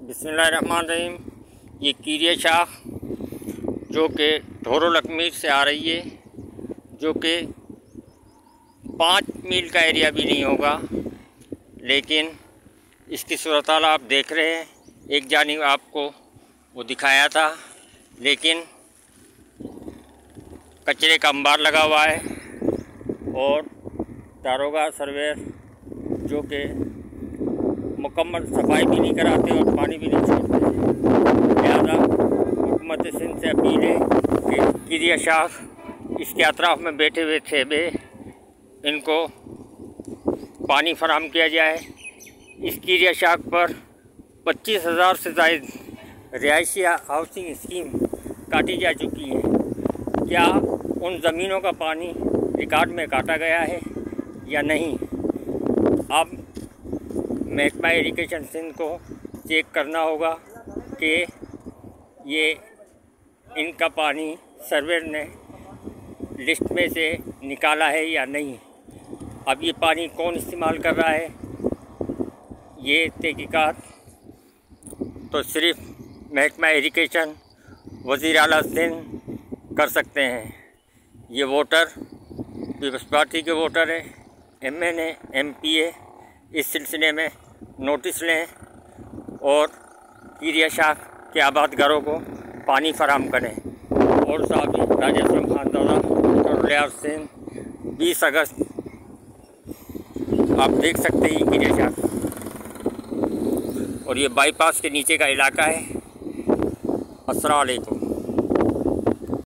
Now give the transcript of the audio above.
बिस्मिल्लाहिर्रहमानिर्रहीम। ये कीरिया शाख जो कि धोरो लकमीर से आ रही है, जो कि 5 मील का एरिया भी नहीं होगा, लेकिन इसकी सूरत हाल आप देख रहे हैं। एक जानिब आपको वो दिखाया था, लेकिन कचरे का अंबार लगा हुआ है और दारोगा सर्वेयर जो कि मुकम्मल सफाई भी नहीं कराते और पानी भी नहीं छोड़ते। लिहाजा हुकूमत सिंध से अपील है कि कीरिया शाख इसके अतराफ़ में बैठे हुए थे इनको पानी फराहम किया जाए। इस कीरिया शाख पर 25,000 से ज़ायद रिहायशी हाउसिंग स्कीम काटी जा चुकी है। क्या उन ज़मीनों का पानी रिकॉर्ड में काटा गया है या नहीं? अब महकमा इरिगेशन सिंध को चेक करना होगा कि ये इनका पानी सर्वेयर ने लिस्ट में से निकाला है या नहीं। अब ये पानी कौन इस्तेमाल कर रहा है, ये तहकीकात तो सिर्फ महकमा इरिगेशन वज़ीर आला सिंध कर सकते हैं। ये वोटर पीपल्स पार्टी के वोटर है, MNA MPA। इस सिलसिले में नोटिस लें और कीरिया शाख के आबाद घरों को पानी फराहम करें। और साहब राजेश खानदाना डॉक्टर सिंह 20 अगस्त आप देख सकते हैं कीरिया शाख, और ये बाईपास के नीचे का इलाका है। अस्सलाम वालेकुम।